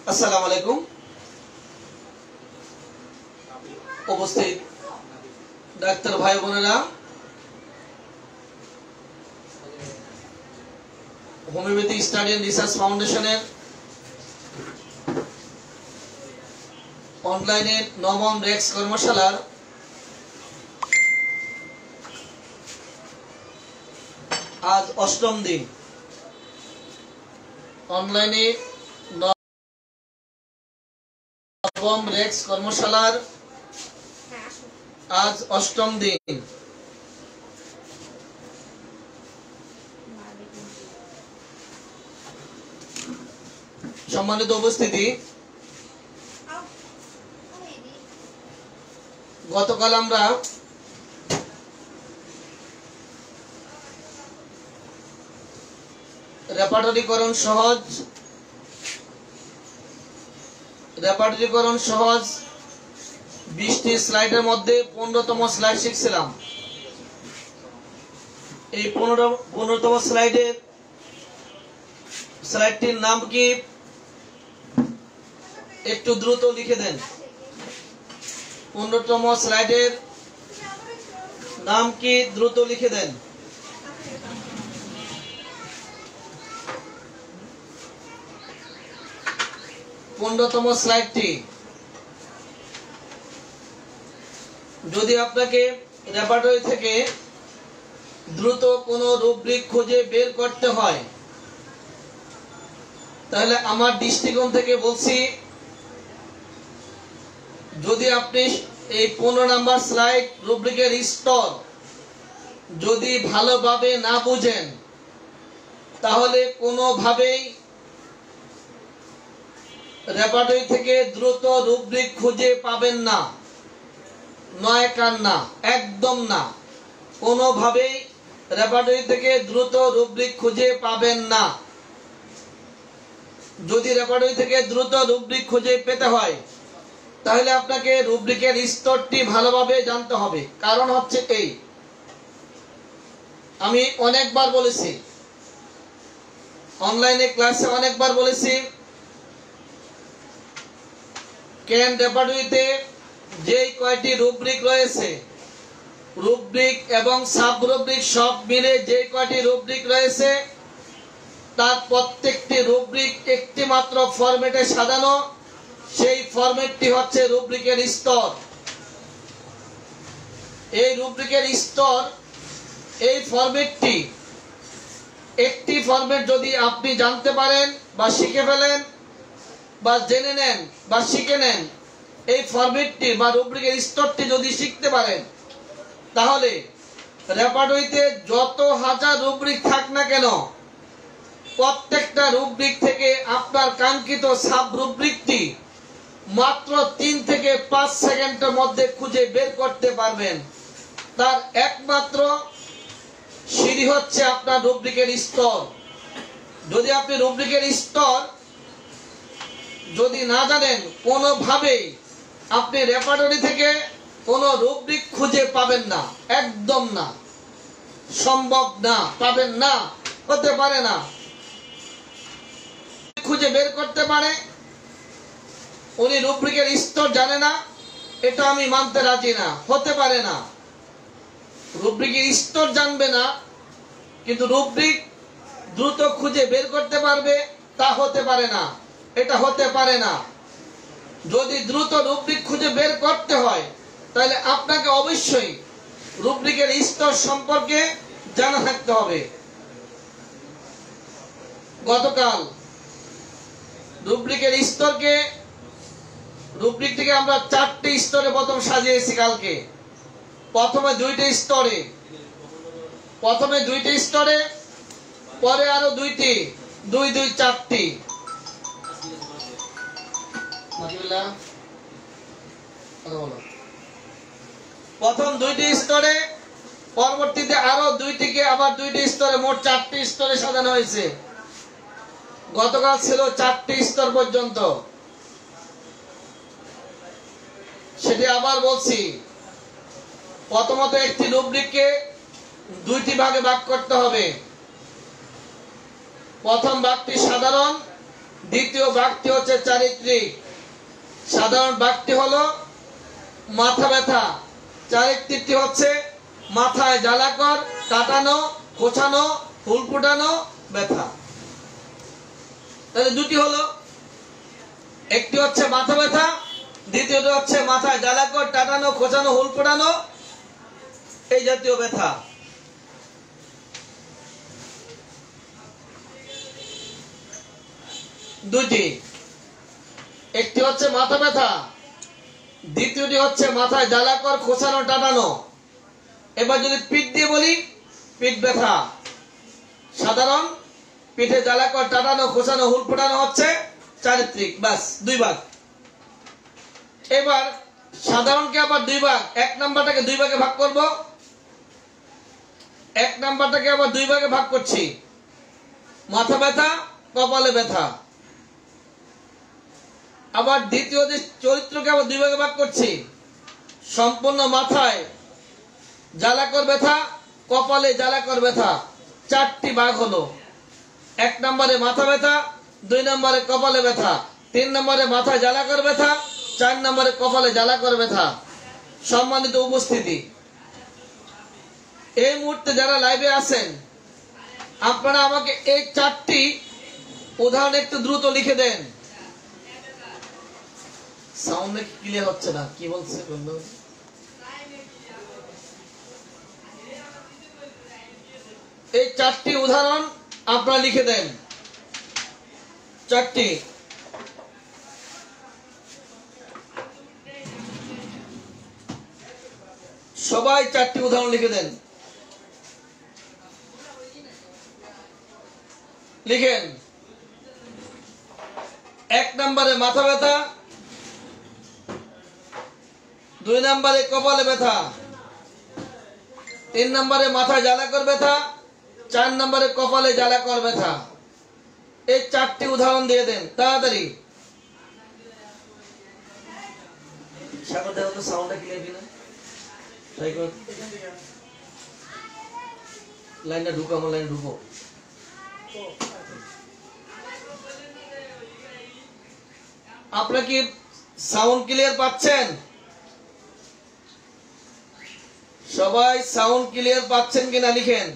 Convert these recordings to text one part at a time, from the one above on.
আসসালামু আলাইকুম। উপস্থিত ডাক্তার ভাই বোনেরা, হোমিওপ্যাথিক স্টাডি এন্ড রিসার্চ ফাউন্ডেশনের অনলাইনে নবম রেক্স কর্মশালার আজ অষ্টম দিন। অনলাইনে নবম রেক্স কর্মশালার আজ অষ্টম দিন। সম্মানিত উপস্থিতি, গতকাল আমরা রেপার্টরিকরণ সহজ 20টি স্লাইডের মধ্যে 15তম স্লাইড শিখছিলাম। এই 15তম স্লাইডটির নাম কি একটু দ্রুত লিখে দেন। 15তম স্লাইডের নাম কি দ্রুত লিখে দেন। পনেরোতম স্লাইডটি যদি আপনাকে রেপার্টরি থেকে দ্রুত কোনো রুব্রিক খুঁজে বের করতে হয়, তাহলে আমার দৃষ্টিকোণ থেকে বলছি, যদি আপনি এই 15 নাম্বার স্লাইড রুব্রিকের স্তর যদি ভালোভাবে না বুঝেন, তাহলে কোনোভাবেই রেপার্টরি থেকে দ্রুত রুব্রিক খুঁজে পাবেন না। নয় কান না, একদম না, কোনোভাবেই রেপার্টরি থেকে দ্রুত রুব্রিক খুঁজে পাবেন না। যদি রেপার্টরি থেকে দ্রুত রুব্রিক খুঁজে পেতে হয়, তাহলে আপনাকে রুব্রিকের স্তরটি ভালোভাবে জানতে হবে। কারণ হচ্ছে এই, আমি অনেকবার বলেছি, অনলাইনে ক্লাসে অনেকবার বলেছি, কেন রেপার্টরিতে যে কয়টি রুব্রিক রয়েছে, রুব্রিক এবং সাব রুব্রিক সব মিলে যে কয়টি রুব্রিক রয়েছে, তার প্রত্যেকটি রুব্রিক একটি মাত্র ফরম্যাটে সাজানো। সেই ফরম্যাটটি হচ্ছে রুব্রিকের স্তর। এই রুব্রিকের স্তর, এই ফরম্যাটটি, একটি ফরম্যাট যদি আপনি জানতে পারেন বা শিখে ফেলেন বা জেনে নেন বা শিখে নেন, এই ফরম্যাটটি বা রুব্রিকের স্তরটি যদি শিখতে পারেন, তাহলে রেপার্টরিতে যত হাজার রুব্রিক থাক না কেন, প্রত্যেকটা রুব্রিক থেকে আপনার কাঙ্ক্ষিত সাব রুব্রিকটি মাত্র 3 থেকে 5 সেকেন্ডের মধ্যে খুঁজে বের করতে পারবেন। তার একমাত্র সিঁড়ি হচ্ছে আপনার রুব্রিকের স্তর। যদি আপনি রুব্রিকের স্তর যদি না জানেন, কোনোভাবেই আপনি রেপার্টরি থেকে কোনো রুব্রিক খুঁজে পাবেন না, একদম না, সম্ভব না, পাবেন না, হতে পারে না। খুঁজে বের করতে পারে, উনি রুব্রিকের স্তর জানে না, এটা আমি মানতে রাজি না, হতে পারে না। রুব্রিকের স্তর জানবে না, কিন্তু রুব্রিক দ্রুত খুঁজে বের করতে পারবে, তা হতে পারে না, এটা হতে পারে না। যদি দ্রুত রুব্রিক খুঁজে বের করতে হয়, তাহলে আপনাকে অবশ্যই রুব্রিকের স্তর সম্পর্কে জানা থাকতে হবে। গতকাল রুব্রিকের স্তরকে, রুব্রিকটিকে আমরা 4টি স্তরে প্রথম সাজিয়েছি। কালকে প্রথমে 2টি স্তরে, পরে আরো 2টি, 2 2 4টি। প্রথম 2টি স্তরে, পরবর্তীতে আরো 2টিকে আবার 2টি স্তরে, মোট 4টি স্তরে সাজানো হয়েছে। গতকাল ছিল 4টি স্তর পর্যন্ত। সেটি আবার বলছি, প্রথমত একটি রুব্রিককে দুইটি ভাগে ভাগ করতে হবে। প্রথম ভাগটি সাধারণ, দ্বিতীয় ভাগটি হচ্ছে চারিত্রিক। সাধারণ ভাগটি হলো মাথা ব্যথা, চারিত্রিকটি হচ্ছে মাথায় জ্বালাকর, কাটানো, খোঁচানো, হুল ফুটানো, ব্যথা। তাহলে দুটি হলো, একটি হচ্ছে মাথা ব্যথা, দ্বিতীয়টি হচ্ছে মাথায় জ্বালাকর, টাটানো, খোঁচানো, হুল ফোটানো, এই জাতীয় ব্যথা। দুটি, একটি হচ্ছে মাথা ব্যথা, দ্বিতীয়টি হচ্ছে মাথায় জ্বালাকর, খোঁচানো, টাটানো। এবার যদি পিঠ দিয়ে বলি, পিঠ ব্যথা সাধারণ, পিঠে জ্বালাকর, টাটানো, খোঁচানো, হুল ফোটানো হচ্ছে চারিত্রিক। বাস, দুই ভাগ। এবার সাধারণকে আবার দুই ভাগ, এক নাম্বারটাকে দুই ভাগে ভাগ করব, এক নাম্বারটাকে আবার দুই ভাগে ভাগ করছি, মাথা ব্যথা, কপালে ব্যথা। আবার দ্বিতীয় যে চরিত্রকে আবার দুই ভাগে ভাগ করছি, সম্পূর্ণ মাথায় জ্বালাকর ব্যথা, কপালে জ্বালাকর ব্যথা। চারটি ভাগ হলো, এক নম্বরে মাথা ব্যথা, দুই নম্বরে কপালে ব্যথা, তিন নম্বরে মাথায় জ্বালাকর ব্যথা, চার নম্বরে কপালে জ্বালাকর ব্যথা। সম্মানিত উপস্থিতি, এই মুহূর্তে যারা লাইভে আছেন, আপনারা আমাকে এই চারটি উদাহরণ একটু দ্রুত লিখে দেন। সাউন্ড ক্লিয়ার হচ্ছে না, কি বলছে বন্ধু? এই চারটি উদাহরণ আপনারা লিখে দেন, চারটি। সবাই চারটি উদাহরণ লিখে দেন, লিখেন। এক নম্বরে মাথা ব্যথা, দুই নম্বরে কপালে ব্যথা, তিন নম্বরে মাথায় জ্বালাকর ব্যথা, চার নম্বরে কপালে জ্বালাকর ব্যথা। এই চারটি উদাহরণ দিয়ে দেন তাড়াতাড়ি। সাগর দেখো তো সাউন্ডটা ক্লিয়ার কিনা, লাইনটা ঢুকো, আমার লাইনে ঢুকো। আপনারা কি সাউন্ড ক্লিয়ার পাচ্ছেন? সবাই সাউন্ড ক্লিয়ার পাচ্ছেন কিনা লিখেন।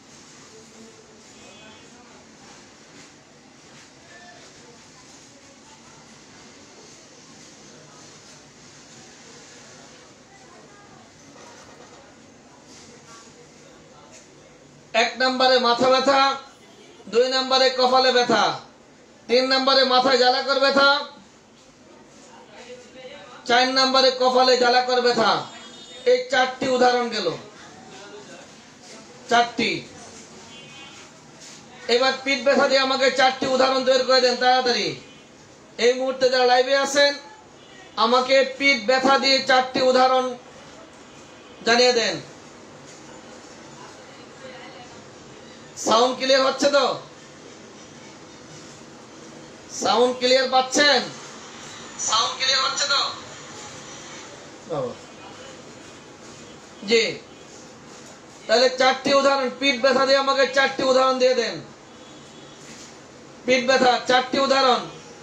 এক নম্বরে মাথা ব্যথা, দুই নম্বরে কপালে ব্যথা, তিন নম্বরে মাথায় জ্বালাকর ব্যথা, চার নম্বরে কপালে জ্বালাকর ব্যথা। এই চারটি উদাহরণ গেল, চারটি। এবার পিঠ ব্যথা দিয়ে আমাকে চারটি উদাহরণ তৈরি করে দেন তাড়াতাড়ি। এই মুহূর্তে যারা লাইভে আছেন, আমাকে পিঠ ব্যথা দিয়ে চারটি উদাহরণ জানিয়ে দেন। সাউন্ড ক্লিয়ার হচ্ছে তো? সাউন্ড ক্লিয়ার পাচ্ছেন? সাউন্ড ক্লিয়ার হচ্ছে তো? জি, তাহলে চারটি উদাহরণ, পিঠ ব্যথা দিয়ে আমাকে চারটি উদাহরণ দিয়ে দেন। পিঠ ব্যথা চারটি উদাহরণ।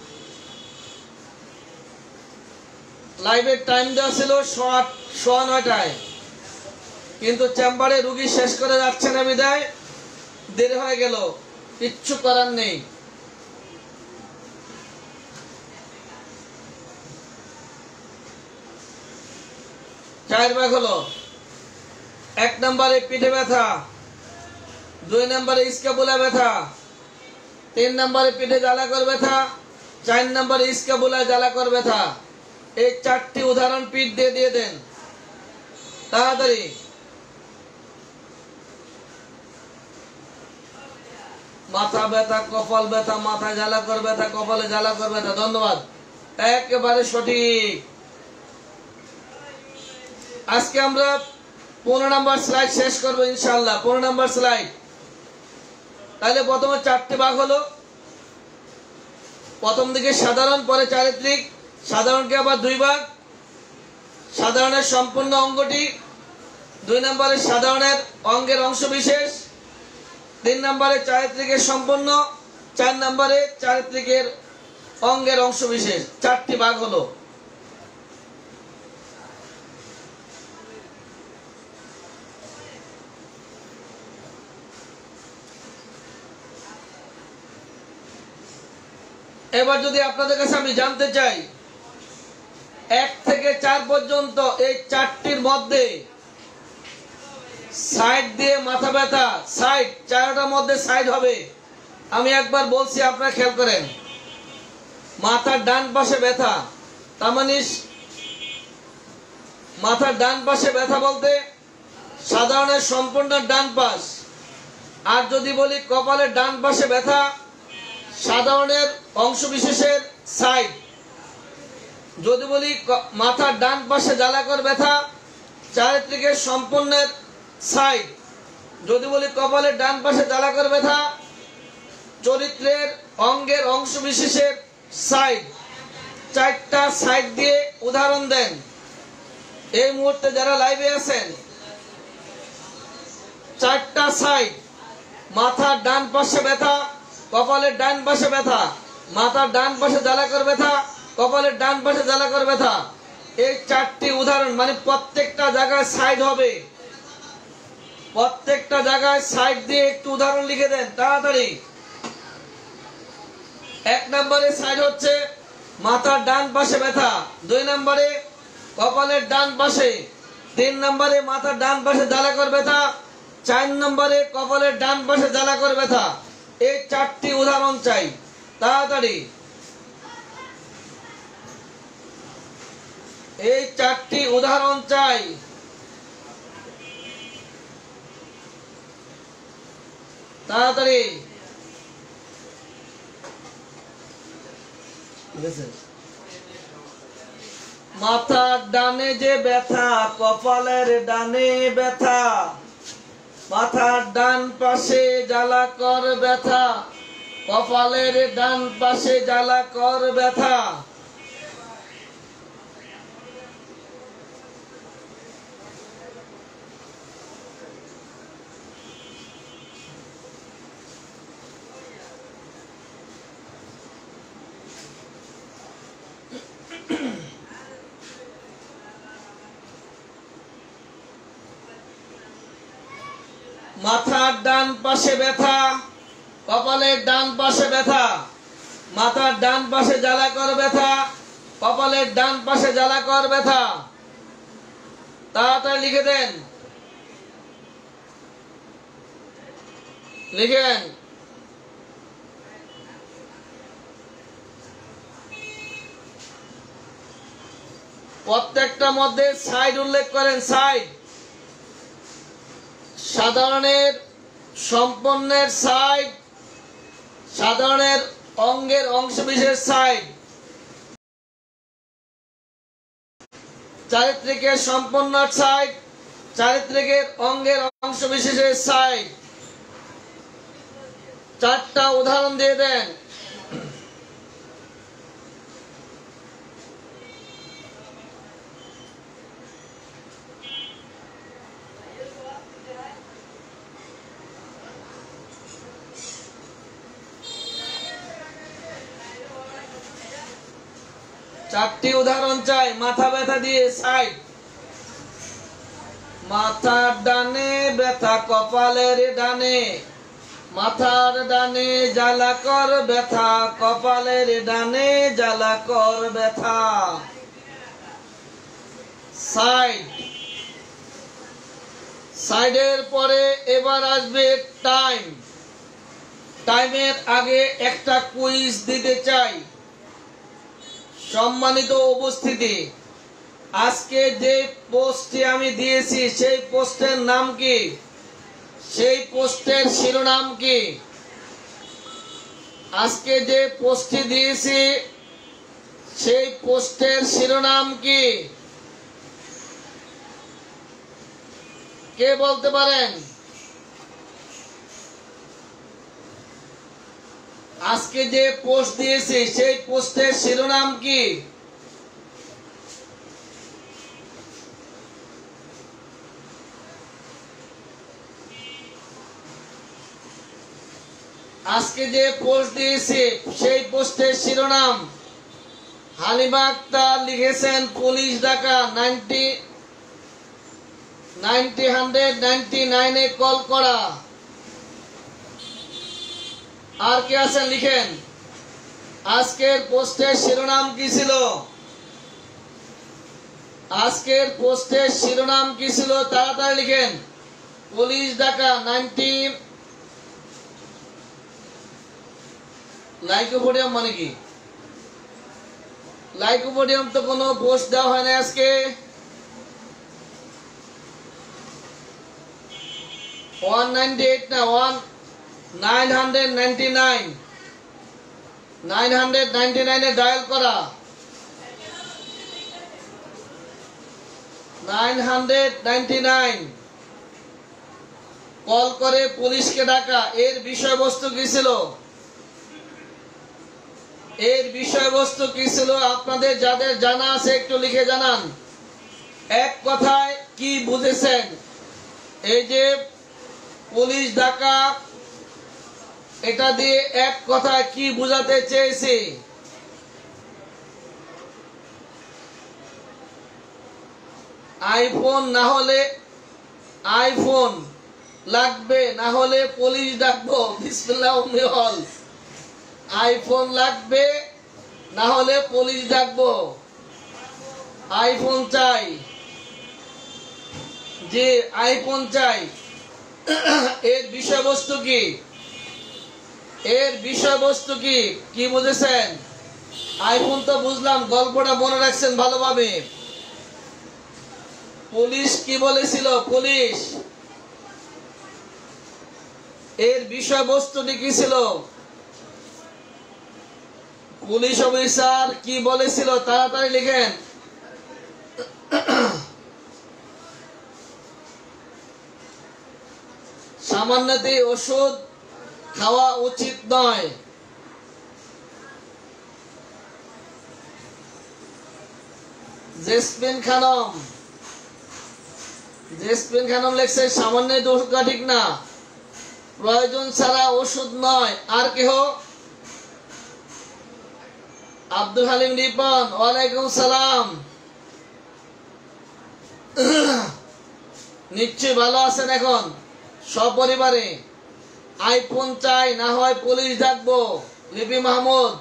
লাইভের টাইম দেওয়া ছিল 9:15, কিন্তু চেম্বারে রুগী শেষ করে যাচ্ছে না বিদায় দেরি হয়ে গেল, কিচ্ছু করার নেই। চার ভাগ হলো, এক নম্বরে পিঠে ব্যথা, দুই নম্বরে স্ক্যাপুলা ব্যথা, তিন নম্বরে পিঠে জ্বালাকর ব্যথা, চার নম্বরে স্ক্যাপুলা জ্বালাকর ব্যথা। এই চারটি উদাহরণ পিঠ দিয়ে দিয়ে দেন তাড়াতাড়ি। মাথা ব্যথা, কপাল ব্যথা, মাথায় জ্বালাকর ব্যথা, কপালে জ্বালাকর ব্যথা। ধন্যবাদ, একেবারে সঠিক। আজকে আমরা 15 নম্বর স্লাইড শেষ করবো ইনশাআল্লাহ। 15 নম্বর স্লাইড। তাহলে প্রথমে চারটি ভাগ হলো, প্রথম দিকে সাধারণ, পরে চারিত্রিক। সাধারণকে আবার দুই ভাগ, সাধারণের সম্পূর্ণ অঙ্গটি, দুই নম্বরে সাধারণের অঙ্গের অংশ বিশেষ, তিন নম্বরে চারিত্রিকের সম্পূর্ণ, চার নম্বরে চারিত্রিকের অঙ্গের অংশবিশেষ, চারটি ভাগ হলো। এবার যদি আপনাদের কাছে আমি জানতে চাই 1 থেকে 4 পর্যন্ত এই চারটির মধ্যে সাইড দিয়ে মাথা ব্যথা, সাইড চারটার মধ্যে সাইড হবে। আমি একবার বলছি, আপনারা খেয়াল করেন। মাথার ডান পাশে ব্যথা, তার মানে মাথার ডান পাশে ব্যথা বলতে সাধারণের সম্পূর্ণ ডান পাশ। আর যদি বলি কপালের ডান পাশে ব্যথা, সাধারণের অংশ বিশেষের সাইড। যদি বলি মাথার ডান পাশে জ্বালাকর ব্যথা, চারিত্রিকের সম্পূর্ণের সাইড। যদি বলি কপালের ডান পাশে জ্বালাকর ব্যথা, চরিত্রের অঙ্গের অংশ বিশেষের সাইড। চারটা সাইড দিয়ে উদাহরণ দেন। এই মুহূর্তে যারা লাইভে আছেন, চারটা সাইড। মাথার ডান পাশে ব্যথা, কপালের ডান পাশে ব্যথা, মাথার ডান পাশে জ্বালাকর ব্যথা, কপালের ডান পাশে জ্বালাকর ব্যথা। এই চারটি উদাহরণ, মানে প্রত্যেকটা জায়গায় সাইড হবে। প্রত্যেকটা জায়গায় সাইড দিয়ে একটু উদাহরণ লিখে দেন তাড়াতাড়ি। 1 নম্বরে সাইড হচ্ছে মাথার ডান পাশে ব্যথা, 2 নম্বরে কপালের ডান পাশে, 3 নম্বরে মাথার ডান পাশে জ্বালাকর ব্যথা, 4 নম্বরে কপালের ডান পাশে জ্বালাকর ব্যথা। এই চারটি উদাহরণ চাই তাড়াতাড়ি। এই চারটি উদাহরণ চাই। তাড়াতাড়ি। মাথার ডানে যে ব্যথা, কপালের ডানে ব্যথা, মাথার ডান পাশে জ্বালাকর ব্যথা, কপালের ডান পাশে জ্বালাকর ব্যথা। মাথার ডান পাশে ব্যথা, কপালের ডান পাশে ব্যথা, মাথার ডান পাশে জ্বালাকর ব্যথা, কপালের ডান পাশে জ্বালাকর ব্যথা। তাড়াতাড়ি লিখে দেন, লিখেন। প্রত্যেকটা মধ্যে সাইড উল্লেখ করেন। সাইড সাধারণের সম্পন্নের সাইড, সাধারণের অঙ্গের অংশবিশেষ সাইড, চারিত্রিকের সম্পন্ন সাইড, চারিত্রিকের অঙ্গের অংশবিশেষের সাইড। চারটা উদাহরণ দিয়ে দেন। চারটি উদাহরণ চাই। মাথা ব্যথা দিয়ে সাইড। মাথার ডানে ব্যথা, কপালের ডানে, মাথার ডানে জ্বালাকর ব্যথা, কপালের ডানে জ্বালাকর ব্যথা। সাইড। সাইডের পরে এবার আসবে টাইম। টাইমের আগে একটা কুইজ দিতে চাই। সম্মানিত উপস্থিতি, আজকে যে পোস্টটি আমি দিয়েছি সেই পোস্টের নাম কি? সেই পোস্টের শিরোনাম কি? আজকে যে পোস্টটি দিয়েছি সেই পোস্টের শিরোনাম কি? কে বলতে পারেন? আজকে যে পোস্ট দিয়েছি সেই পোস্টের শিরোনাম কি? আজকে যে পোস্ট দিয়েছে সেই পোস্টের শিরোনাম হালিমা আক্তার লিখেছেন পুলিশ ডাকা 199 কল করা। আর কে আছেন লিখেন। আজকের পোস্টের শিরোনাম কি ছিল? আজকের পোস্টের শিরোনাম কি ছিল? তাড়াতাড়ি লিখেন। পুলিশ ডাকা 90 লাইকোপোডিয়াম মানে কি? লাইকোপোডিয়াম তো কোনো পোস্ট দেওয়া হয় না আজকে। 198 না 999 এ ডায়াল করা। 999 কল করে পুলিশকে ডাকা। এর বিষয়বস্তু কি ছিল? এর বিষয়বস্তু কি ছিল? আপনাদের যাদের জানা আছে একটু লিখে জানান। এক কথায় কি বুঝেছেন? এই যে পুলিশ ডাকা, এটা দিয়ে এক কথায় কি বোঝাতে চেয়েছি? আইফোন না হলে আইফোন লাগবে, না হলে পুলিশ ডাকবো। বিসমিল্লাহ হল। আইফোন লাগবে, না হলে পুলিশ ডাকবো। আইফোন চাই, যে আইফোন চাই। এর বিষয়বস্তু কি? এর বিষয়বস্তু কি? কি বুঝেছেন? আইফোন তো বুঝলাম, গল্পটা মনে রাখছেন ভালোভাবে। পুলিশ কি বলেছিল? পুলিশ এর বিষয়বস্তুটি কি ছিল? পুলিশ অফিসার কি বলেছিল? তাড়াতাড়ি লিখেন। সামান্যতে ওষুধ খাওয়া উচিত নয়। জেসমিন খানম লেখছে সামান্য ওষুধ ঠিক না, প্রয়োজন ছাড়া ওষুধ নয়। আর কেহ? আব্দুল হালিম রিপন, ওয়ালাইকুম সালাম। নিশ্চয়ই ভালো আছেন এখন সপরিবারে। আইফোন চাই, না হয় পুলিশ ডাকবো। লিপি মাহমুদ।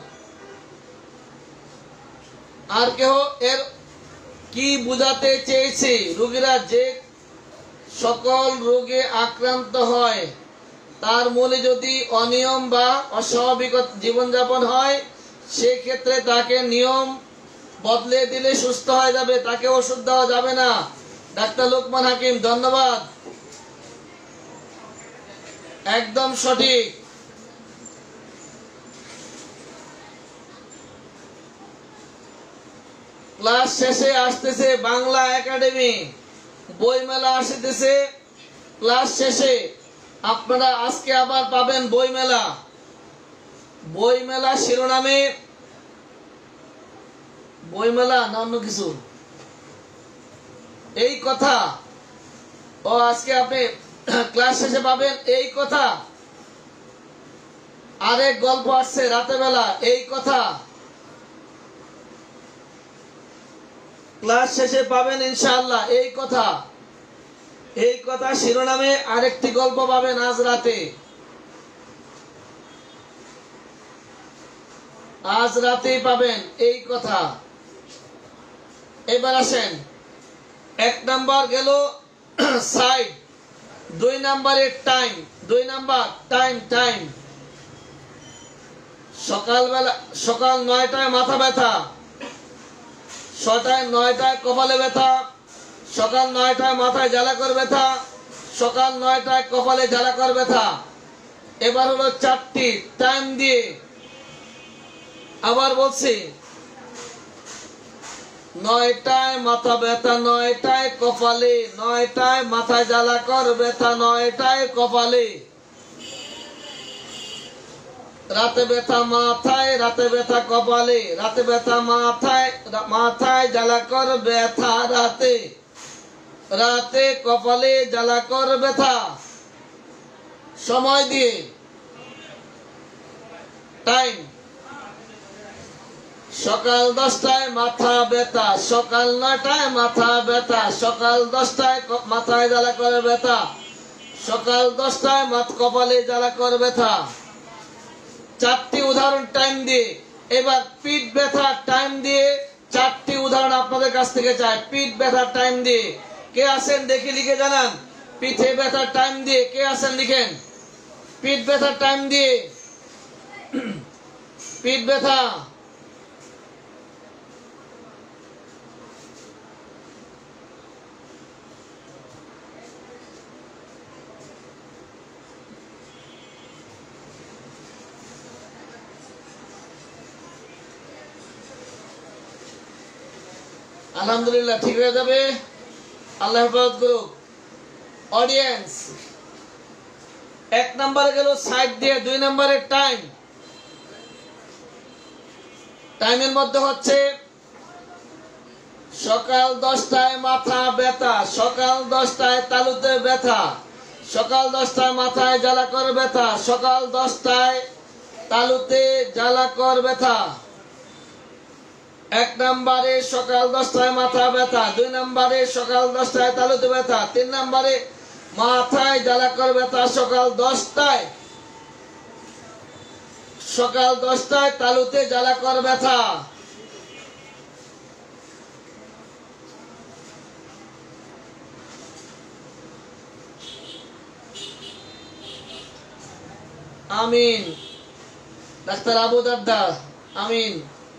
আর কেহ? এর কি বুঝাতে চেয়েছি? রোগীরা যে সকল রোগে আক্রান্ত হয় তার মূলে যদি অনিয়ম বা অস্বাভাবিক জীবনযাপন হয়, সেক্ষেত্রে তাকে নিয়ম বদলে দিলে সুস্থ হয়ে যাবে, তাকে ওষুধ দেওয়া যাবে না। ডাক্তার লোকমান হাকিম, ধন্যবাদ, একদম সঠিক। ক্লাস শেষে আসতেছে বাংলা একাডেমি বইমেলা আসতেছে। ক্লাস শেষে আপনারা আজকে আবার পাবেন বইমেলা। বইমেলা শিরোনামে, বইমেলা না অন্য কিছু, এই কথা। ও আজকে আপনি ক্লাস শেষে পাবেন এই কথা। আরেক গল্প আসছে রাতে বেলা, এই কথা ক্লাস শেষে পাবেন ইনশাআল্লাহ। এই কথা, এই কথা শিরোনামে আরেকটি গল্প পাবেন আজ রাতে। আজ রাতেই পাবেন এই কথা। এবার আসেন, এক নাম্বার গেল সাইড, 2 নাম্বারের টাইম। 2 number time. সকালবেলা, সকাল 9টায় মাথা ব্যথা, 9টায় কপালে ব্যথা, সকাল 9টায় মাথায় জ্বালাকর ব্যথা, সকাল 9টায় কপালে জ্বালাকর ব্যথা। এবার হলো 4টি টাইম দিয়ে আবার বলছি, 9টায় মাথা ব্যথা, 9টায় কপালে, 9টায় মাথায় জ্বালাকর ব্যথা, 9টায় কপালে। রাতে ব্যথা মাথায়, রাতে ব্যথা কপালে, রাতে ব্যথা মাথায়, মাথায় জ্বালাকর ব্যথা রাতে, রাতে কপালে জ্বালাকর ব্যথা। সময় দিয়ে টাইম সকাল 10টায় মাথা ব্যথা, সকাল 9টায় মাথা ব্যথা, সকাল 10টায় মাথায় জ্বালা করে ব্যথা, সকাল 10টায় কপালে জ্বালা করে ব্যথা। 4টি উদাহরণ টাইম দিয়ে। এবার পিঠ ব্যথা টাইম দিয়ে 4টি উদাহরণ আপনাদের কাছ থেকে চাই। পিঠ ব্যথা টাইম দিয়ে কে আছেন দেখি লিখে জানান। পিঠে ব্যথা টাইম দিয়ে কে আছেন লিখেন। পিঠ ব্যথা টাইম দিয়ে। পিঠ ব্যথা আলহামদুলিল্লাহ ঠিক হয়ে যাবে। আল্লাহ হেফাজত করুক। অডিয়েন্স 1 নম্বরে গেল সাইড দিয়ে, 2 নম্বরে টাইম। টাইমের মধ্যে হচ্ছে সকাল 10টায় মাথা ব্যথা, সকাল 10টায় তালুতে ব্যথা, সকাল 10টায় মাথায় জ্বালা কর ব্যথা, সকাল 10টায় তালুতে জ্বালা কর ব্যথা। 1 নম্বরে সকাল 10টায় মাথা ব্যথা, 2 নম্বরে সকাল 10টায় তালুতে ব্যথা, 3 নম্বরে মাথায় জ্বালা কর ব্যথা সকাল 10টায়, সকাল 10টায় তালুতে জ্বালা কর ব্যথা। আমিন। ডাক্তার আবু দারদা আমিন।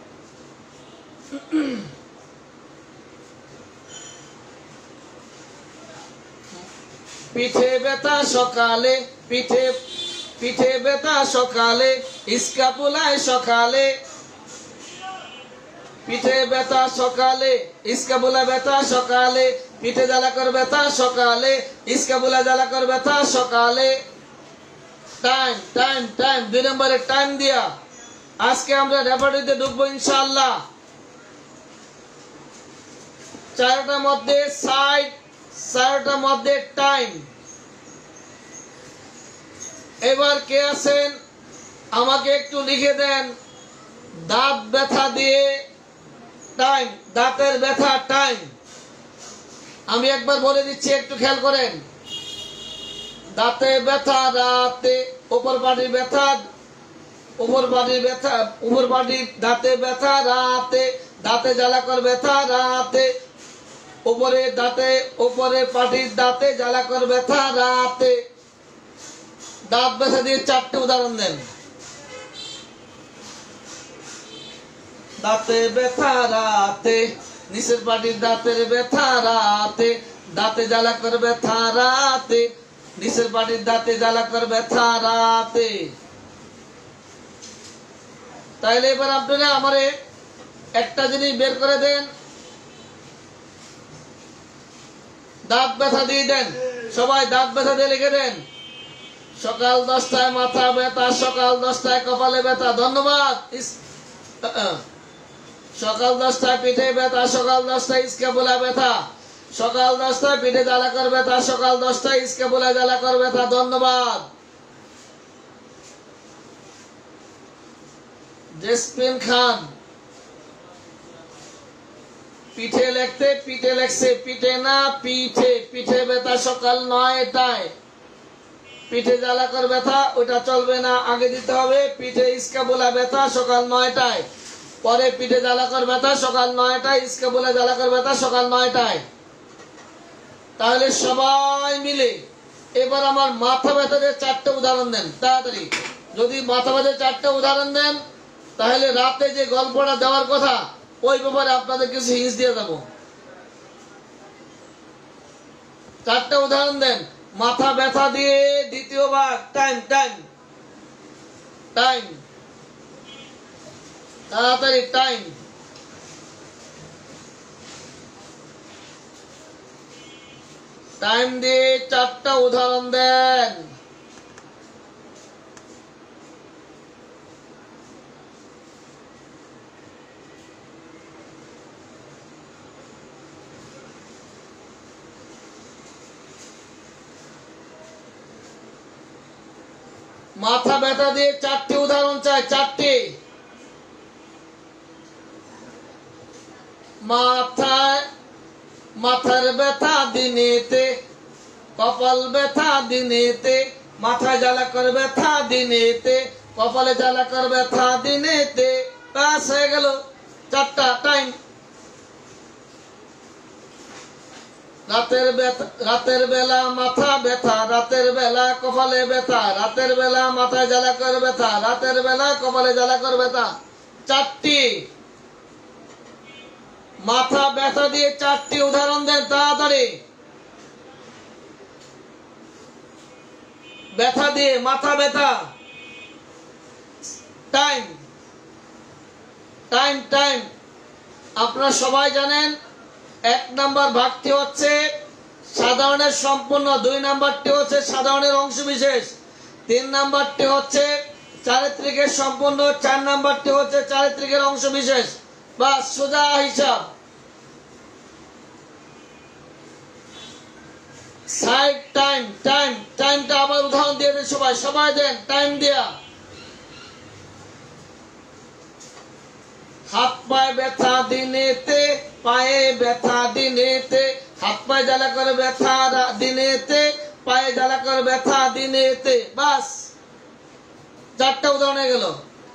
পিঠে ব্যথা সকালে, পিঠে ব্যথা সকালে, স্ক্যাপুলায় সকালে, পিঠে ব্যথা সকালে, স্ক্যাপুলা ব্যথা সকালে, পিঠে জ্বালা কর ব্যথা সকালে, স্ক্যাপুলা জ্বালা কর ব্যথা সকালে। টাইম টাইম টাইম 2 নম্বরে টাইম দিয়া আজকে আমরা রেপার্টরিতে ঢুকবো ইনশাআল্লাহ। 4টার মধ্যে সাইড, 4টার মধ্যে টাইম। এবার কে আছেন আমাকে একটু লিখে দেন। দাঁত ব্যথা দিয়ে টাইম, দাঁতের ব্যথা টাইম। আমি একবার বলে দিচ্ছি একটু খেয়াল করেন। দাঁতে ব্যথা রাতে, উপর পাটির ব্যথা, উপর পাটির ব্যথা, উপর পাটির দাঁতে ব্যথা রাতে, দাঁতে জ্বালা কর ব্যথা রাতে, উপরে দাঁতে, উপরে পাটির দাঁতে জ্বালা কর ব্যথা রাতে। দাঁত ব্যথা দিয়ে 4টে উদাহরণ দেন। দাঁতে ব্যথা রাতে, নিচের পাটির দাঁতের ব্যথা রাতে, দাঁতে জ্বালা কর ব্যথা রাতে, নিচের পাটির দাঁতে জ্বালা কর ব্যথা রাতে। তাইলে এবার আপনারা আমারে একটা জিনিস বের করে দেন। দাঁত ব্যথা দিয়ে দেন, সবাই দাঁত ব্যথা দিয়ে লিখে দেন। সকাল 10টায় মাথা ব্যথা, সকাল 10টায় কপালে ব্যথা। ধন্যবাদ। সকাল 10টায় পিঠে ব্যথা, সকাল 10টায় স্ক্যাপুলা ব্যথা, সকাল 10টায় পিঠে জ্বালা কর ব্যথা, সকাল 10টায় স্ক্যাপুলা জ্বালা কর ব্যথা। ধন্যবাদ। জেসমিন খান পিঠে লিখতে, পিঠে লেখছে, পিঠে না পিঠে। পিঠে ব্যথা সকাল 9টায়, পিঠে জ্বালা কর ব্যথা ওটা চলবে না, আগে দিতে হবে। পিঠে স্ক্যাপুলা ব্যথা সকাল 9টায়, পরে পিঠে জ্বালা কর ব্যথা সকাল 9টায়, স্ক্যাপুলা জ্বালা কর ব্যথা সকাল 9টায়। তাহলে সবাই মিলে এবার আমার মাথা ব্যথা দিয়ে 4টে উদাহরণ দেন তাড়াতাড়ি। যদি মাথা ব্যথা 4টে উদাহরণ দেন তাহলে রাতে যে গল্পটা দেওয়ার কথা ওই ব্যাপারে আপনাদের কিছু হিন্স দিয়ে দেবো। 4টে উদাহরণ দেন মাথা ব্যথা দিয়ে। দ্বিতীয় ভাগ টাইম টাইম টাইম, তাড়াতাড়ি টাইম। টাইম দিয়ে 4টা উদাহরণ দেন। মাথা ব্যথা দিয়ে চারটি উদাহরণ চাই, চারটি। মাথার ব্যথা দিনেতে, কপাল ব্যথা দিনেতে, মাথায় জ্বালা করে ব্যথা দিনেতে, কপালে জ্বালা করে ব্যথা দিনেতে। ব্যাস হয়ে গেল চারটা। টাইম। রাতের বেলা মাথা ব্যথা, রাতের বেলা কপালে ব্যথা, রাতের বেলা মাথায় জ্বালা করে ব্যথা, রাতের বেলা কপালে জ্বালা করে ব্যথা। চারটি। মাথা ব্যথা দিয়ে চারটি উদাহরণ দেন তাড়াতাড়ি। ব্যথা দিয়ে, মাথা ব্যথা। Time time time. আপনারা সবাই জানেন 1 নাম্বার ভাগটি হচ্ছে সাধারণের সম্পূর্ণ, 2 নাম্বারটি হচ্ছে সাধারণের অংশবিশেষ, 3 নাম্বারটি হচ্ছে চারিত্রিকের সম্পূর্ণ, 4 নাম্বারটি হচ্ছে চারিত্রিকের অংশবিশেষ। বাস সোজা হিসাব। Side time time. টাইমটা আবার উদাহরণ দিয়ে দেন সবাই, সবাই দেন টাইম দিয়া। হাত পায়ে ব্যথা দিনেতে, পায়ে ব্যথা দিনেতে, হাত পায়ে জ্বালা করে ব্যথা দিনেতে, পায়ে জ্বালা করে ব্যথা দিনেতে। বাস 4টা উদাহরণ হয়ে গেল।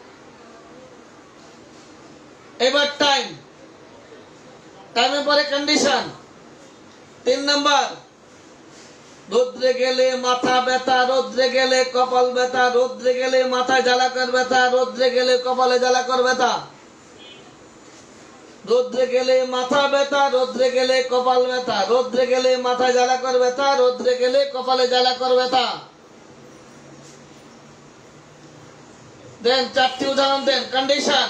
এবার টাইম। টাইমের পরে কন্ডিশন। 3 নাম্বার, রোদ্রে গেলে মাথা ব্যথা, রোদ্রে গেলে কপাল ব্যথা, রোদ্রে গেলে মাথায় জ্বালা করে ব্যথা, রোদ্রে গেলে কপালে জ্বালা করে ব্যথা। রোদ্রে গেলে মাথা ব্যথা, রোদ্রে গেলে কপাল ব্যথা, রোদ্রে গেলে মাথায় জ্বালা করে ব্যথা, রোদ্রে গেলে কপালে জ্বালা করে ব্যথা। দেন 4টি উদাহরণ দেন। কন্ডিশন।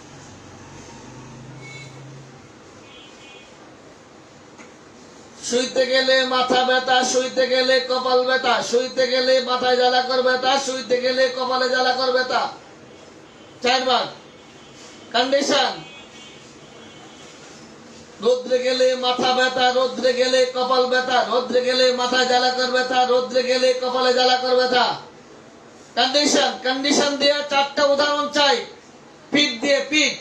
শুইতে গেলে মাথা ব্যথা, শুইতে গেলে কপাল ব্যথা, শুইতে গেলে মাথায় জ্বালা করে ব্যথা, শুইতে গেলে কপালে জ্বালা করে ব্যথা। 4 বার। কন্ডিশন। রোদ্রে গেলে মাথা ব্যথা, রোদ্রে গেলে কপাল ব্যথা, রোদ্রে গেলে মাথায় জ্বালা করে ব্যথা, রোদ্রে গেলে কপালে জ্বালা করে ব্যথা। কন্ডিশন। কন্ডিশন দিয়ে 4টা উদাহরণ চাই। পিঠ দিয়ে, পিঠ।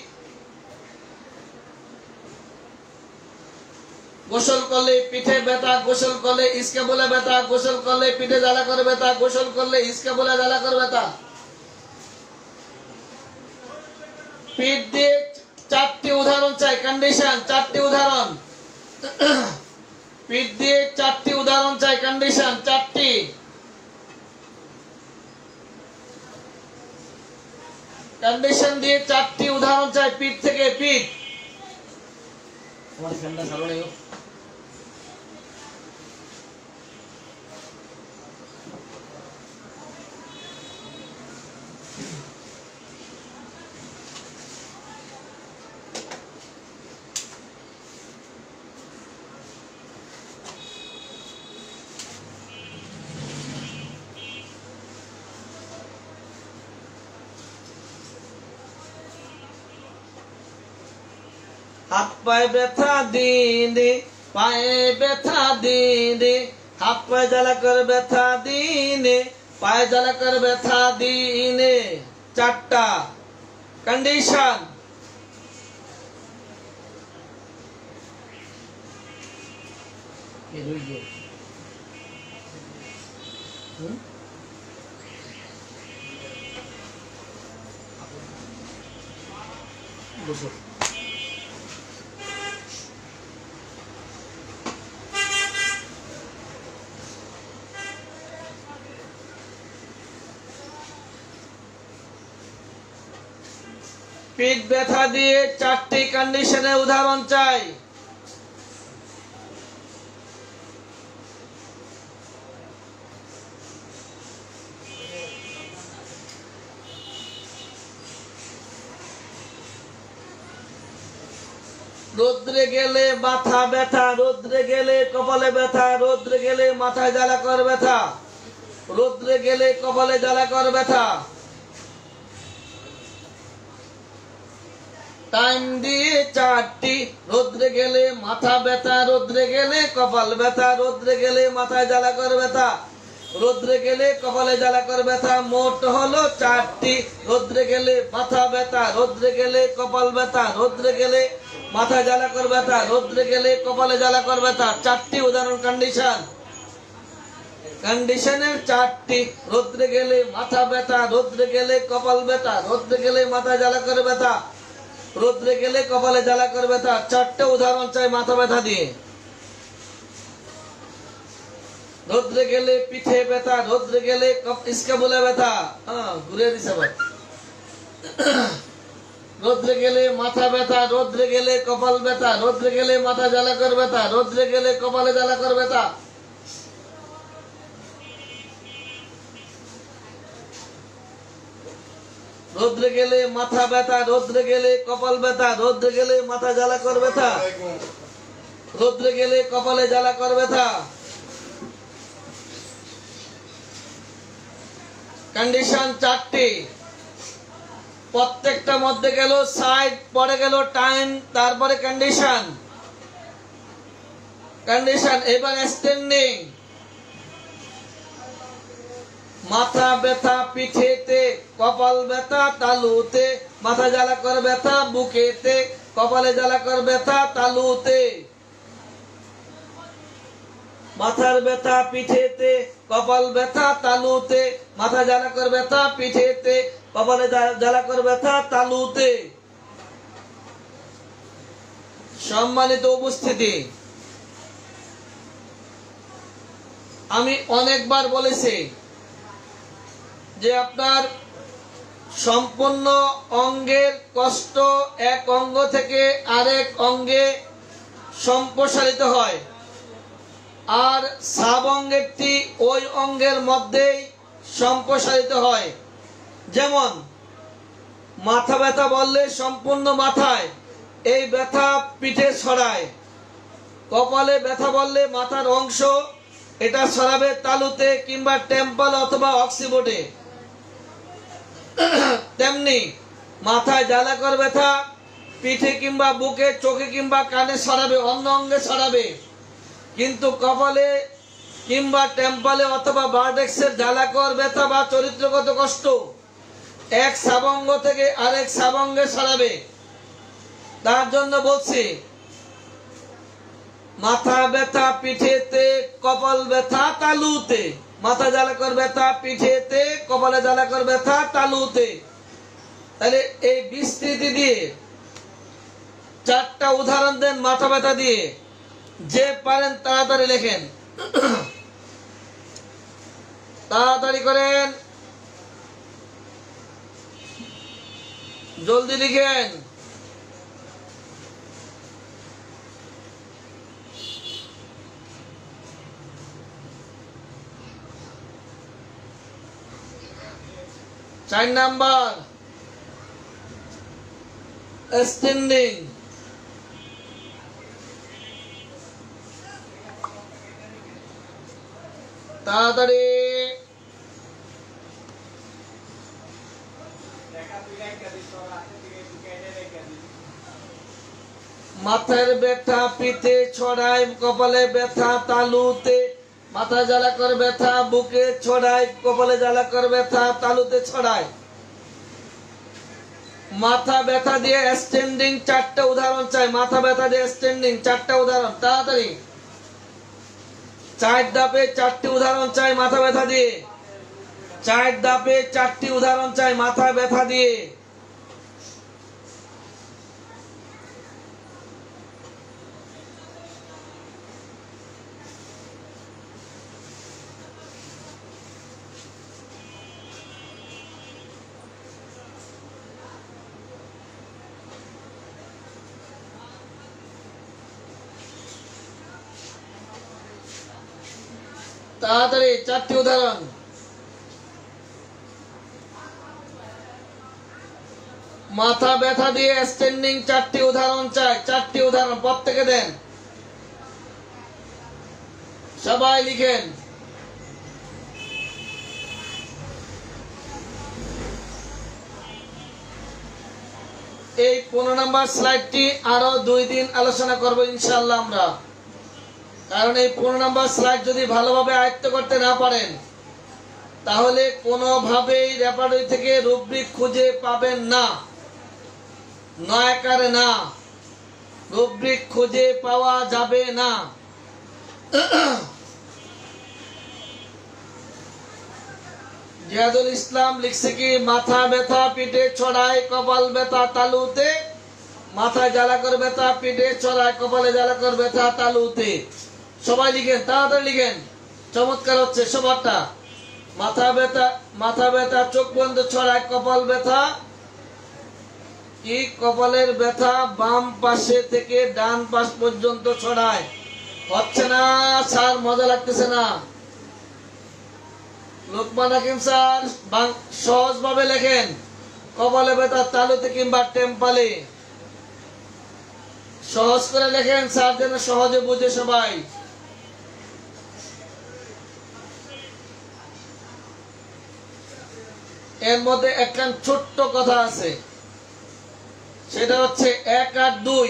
গোসল করলে পিঠে ব্যথা, গোসল করলে ইসকে বলে ব্যথা, গোসল করলে পিঠে জ্বালা করে ব্যথা, গোসল করলে ইসকে বলে জ্বালা করে ব্যথা। পিঠ দিয়ে 4টি উদাহরণ চাই। কন্ডিশন। 4টি উদাহরণ। পিঠ দিয়ে 4টি উদাহরণ চাই। কন্ডিশন 4টি। কন্ডিশন দিয়ে 4টি উদাহরণ চাই পিঠ থেকে। পিঠ। তোমার ফ্যানটা চালু নেই। হাত পায়ে ব্যথা দিনে, পায়ে ব্যথা দিনে, হাত পায়ে জ্বালা করে ব্যথা দিনে, পায়ে জ্বালা করে ব্যথা দিনে। 4টা। কন্ডিশন। পিঠ ব্যথা দিয়ে 4টি কন্ডিশনের উদাহরণ চাই। রোদ্রে গেলে মাথা ব্যথা, রোদ্রে গেলে কপালে ব্যথা, রোদ্রে গেলে মাথায় জ্বালা করে ব্যথা, রোদ্রে গেলে কপালে জ্বালা করে ব্যথা। টাইম দিয়ে 4টি। রোদ্রে গেলে মাথা ব্যথা, রোদ্রে গেলে কপাল ব্যথা, রোদ্রে গেলে মাথায় জ্বালা করে ব্যথা, রৌদ্রে গেলে কপালে জ্বালা করে ব্যথা মোট হলো 4টি। রৌদ্রে গেলে মাথা ব্যথা, রৌদ্রে গেলে কপাল ব্যথা, রৌদ্রে গেলে মাথা জ্বালা করে ব্যথা, রৌদ্রে গেলে কপালে জ্বালা করে ব্যথা। 4টি উদাহরণ কন্ডিশন। কন্ডিশনের 4টি। রৌদ্রে গেলে মাথা ব্যথা, রৌদ্রে গেলে কপাল ব্যথা, রৌদ্রে গেলে মাথা জ্বালা করে ব্যথা, রৌদ্রে গেলে কপালে জ্বালা করে ব্যথা। 4টে উদাহরণ চাই মাথা ব্যথা দিয়ে। রৌদ্রে গেলে পিঠে ব্যথা, রৌদ্রে গেলে স্ক্যাপুলা ব্যথা, ঘুরে দিছে ভাই। রৌদ্রে গেলে মাথা ব্যথা, রৌদ্রে গেলে কপাল ব্যথা, রৌদ্রে গেলে মাথা জ্বালা করে ব্যথা, রৌদ্রে গেলে কপালে জ্বালা করে ব্যথা। রৌদ্রে গেলে মাথা ব্যথা, রৌদ্রে গেলে কপাল ব্যথা, রৌদ্রে গেলে মাথা জ্বালা করে ব্যথা, রৌদ্রে গেলে কপালে জ্বালা করে ব্যথা। কন্ডিশন 4টি। প্রত্যেকটা মধ্যে গেল সাইড, পরে গেল টাইম, তারপরে কন্ডিশন। কন্ডিশন এবার স্ট্যান্ডিং। মাথা ব্যথা পিঠেতে, কপাল ব্যথা তালুতে, মাথা জ্বালা করে ব্যথা বুকেতে, কপালে জ্বালা করে ব্যথা তালুতে। মাথার ব্যথা পিঠেতে, কপাল ব্যথা তালুতে, মাথা জ্বালা করে ব্যথা পিঠেতে, কপালে জ্বালা করে ব্যথা তালুতে। সম্মানিত উপস্থিতি, আমি অনেকবার বলেছি যে আপনার সম্পূর্ণ অঙ্গের কষ্ট এক অঙ্গ থেকে আরেক অঙ্গে সম্প্রসারিত হয়, আর সাব অঙ্গেরটি ওই অঙ্গের মধ্যেই সম্প্রসারিত হয়। যেমন মাথা ব্যথা বললে সম্পূর্ণ মাথায় এই ব্যথা পিঠে ছড়ায়, কপালে ব্যথা বললে মাথার অংশ এটা ছড়াবে তালুতে কিংবা টেম্পল অথবা অক্সিবোর্ডে। তেমনি মাথায় জ্বালা করে ব্যথা পিঠে কিংবা বুকে, চোখে কিংবা কানে ছড়াবে, অন্য অঙ্গে ছড়াবে। কিন্তু কপালে কিংবা টেম্পলে অথবা ভার্টেক্সের জ্বালাকর ব্যথা বা চরিত্রগত কষ্ট এক সাবঙ্গ থেকে আরেক সাবঙ্গে ছড়াবে। তার জন্য বলছি মাথা ব্যথা পিঠেতে, কপাল ব্যথা তালুতে, মাথা জ্বালাকর ব্যথা পিঠেতে, কপালে জ্বালাকর ব্যথা তালুতে। তাহলে এই বিস্তৃতি দিয়ে 4টা উদাহরণ দেন মাথা ব্যথা দিয়ে। যে পারেন তাড়াতাড়ি লেখেন, তাড়াতাড়ি করেন, জলদি লিখেন। চার নাম্বার স্ট্যান্ডিং। তাড়াতাড়ি মাথার ব্যথা পিঠে ছড়ায়, কপালে ব্যথা তালুতে, মাথা জ্বালা করে ব্যথা বুকে ছড়ায়, কপালে জ্বালা করে ব্যথা তালুতে ছড়ায়। মাথা ব্যথা দিয়ে স্ট্যান্ডিং 4টা উদাহরণ চাই। মাথা ব্যথা দিয়ে স্ট্যান্ডিং 4টা উদাহরণ, তাড়াতাড়ি। 4 ধাপে 4টি উদাহরণ চাই মাথা ব্যথা দিয়ে। 4 ধাপে 4টি উদাহরণ চাই মাথা ব্যথা দিয়ে। তাড়াতাড়ি 4টি উদাহরণ। মাথা ব্যথা দিয়ে স্ট্যান্ডিং 4টি উদাহরণ চাই। 4টি উদাহরণ প্রত্যেকে দেন, সবাই লিখেন। এই 15 নম্বর স্লাইডটি আরো 2 দিন আলোচনা করব ইনশাআল্লাহ আমরা। কারণ এই 15 নম্বর স্লাইড যদি ভালোভাবে আয়ত্ত করতে না পারেন তাহলে কোনোভাবেই রেপার্টরি থেকে রুব্রিক খুঁজে পাবেন না, নয়াকারে না, রুব্রিক খুঁজে পাওয়া যাবে না। জিয়াদুল ইসলাম লিখছে কি, মাথা ব্যথা পিঠে ছড়ায়, কপাল ব্যথা তালুতে, মাথায় জ্বালা করে ব্যথা পিঠে ছড়ায়, কপালে জ্বালা করে ব্যথা তালুতে। সবাই লিখেন, তাড়াতাড়ি লিখেন, চমৎকার হচ্ছে সবারটা। মাথা ব্যথা চোখ বন্ধ ছড়ায়, কপাল ব্যথা কি, কপালের ব্যথা বাম পাশে থেকে ডান পাশ পর্যন্ত ছড়ায়। হচ্ছে না স্যার, মজা লাগতেছে না। লোকমান হাকিম স্যার সহজ ভাবে লেখেন, কপালে ব্যথা তালুতে কিংবা টেম্পালে। সহজ করে লেখেন স্যার, যেন সহজে বুঝে সবাই। এর মধ্যে একটা ছোট্ট কথা আছে, সেটা হচ্ছে 1 আর 2,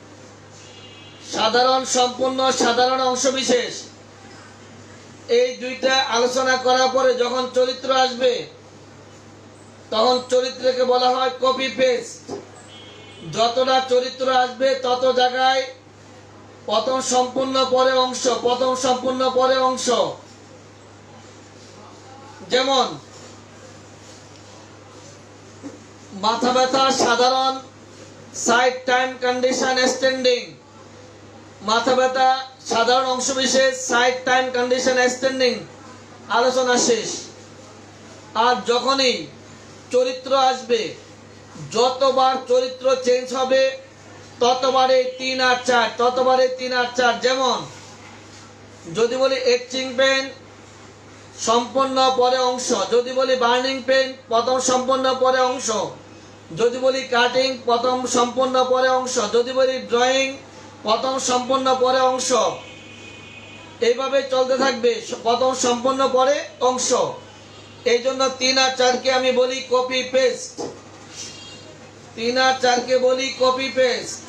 সাধারণ সম্পূর্ণ সাধারণ অংশবিশেষ। এই দুইটা আলোচনা করার পরে যখন চরিত্র আসবে, তখন চরিত্রকে বলা হয় কপি পেস্ট। যতটা চরিত্র আসবে তত জায়গায় প্রথম সম্পূর্ণ পরে অংশ, প্রথম সম্পূর্ণ পরে অংশ। যেমন মাথা ব্যথা সাধারণ সাইড টাইম কন্ডিশন স্ট্যান্ডিং, মাথা ব্যথা সাধারণ অংশবিশেষ সাইড টাইম কন্ডিশন স্ট্যান্ডিং, আলোচনা শেষ। আর যখনই চরিত্র আসবে, যতবার চরিত্র চেঞ্জ হবে ততবারে 3 আর 4, ততবারে 3 আর 4। যেমন যদি বলি এচিং পেন সম্পূর্ণ পরে অংশ, যদি বলি বার্নিং পেন প্রথম সম্পূর্ণ পরে অংশ, যদি বলি কাটিং প্রথম সম্পূর্ণ পরে অংশ, যদি বলি ড্রয়িং প্রথম সম্পূর্ণ পরে অংশ। এইভাবে চলতে থাকবে, প্রথম সম্পূর্ণ পরে অংশ। এই জন্য 3 আর 4 কে আমি বলি কপি পেস্ট, 3 আর 4 কে বলি কপি পেস্ট।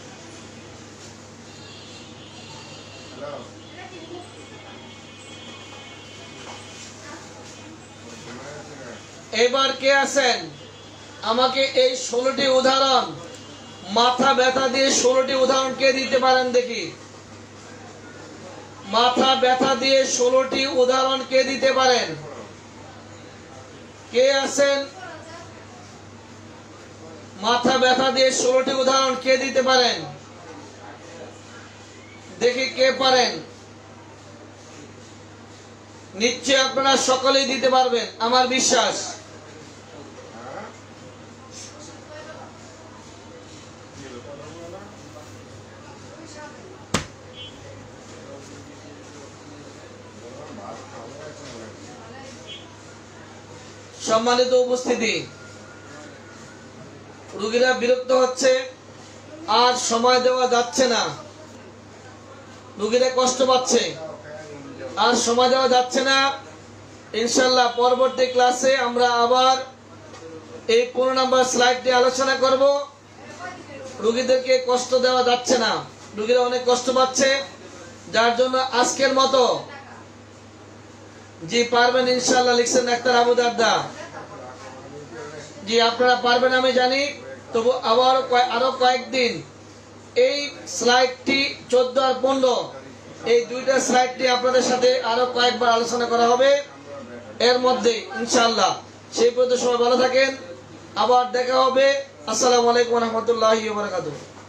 এবার কে আছেন, আমাকে এই 16টি উদাহরণ, মাথা ব্যথা দিয়ে 16টি উদাহরণ কে দিতে পারেন দেখি। মাথা ব্যথা দিয়ে 16টি উদাহরণ কে দিতে পারেন, কে আছেন? মাথা ব্যথা দিয়ে 16টি উদাহরণ কে দিতে পারেন দেখি, কে পারেন? নিশ্চয় আপনারা সকলেই দিতে পারবেন, আমার বিশ্বাস। সম্মানিত উপস্থিতি, রোগীরা বিরক্ত হচ্ছে, আর সময় দেওয়া যাচ্ছে না, রোগীরা কষ্ট পাচ্ছে, আর সময় দেওয়া যাচ্ছে না। ইনশাআল্লাহ পরবর্তী ক্লাসে আমরা আবার এই 15 নম্বর স্লাইডটি আলোচনা করব। রোগীদেরকে কষ্ট দেওয়া যাচ্ছে না, রোগীরা অনেক কষ্ট পাচ্ছে, যার জন্য আজকের মতো জি পারবেন ইনশাআল্লাহ, লিখছেন ডাক্তার আবু দারদা। জি আপনারা পারবেন আমি জানি, তবু আরো কয়েকদিন এই স্লাইডটি 14 আর 15, এই দুইটা স্লাইডটি আপনাদের সাথে আরো কয়েকবার আলোচনা করা হবে এর মধ্যে ইনশাআল্লাহ। সেই পর্যন্ত সবাই ভালো থাকেন, আবার দেখা হবে। আসসালামু আলাইকুম ওয়া রাহমাতুল্লাহি ওয়া বারাকাতুহু।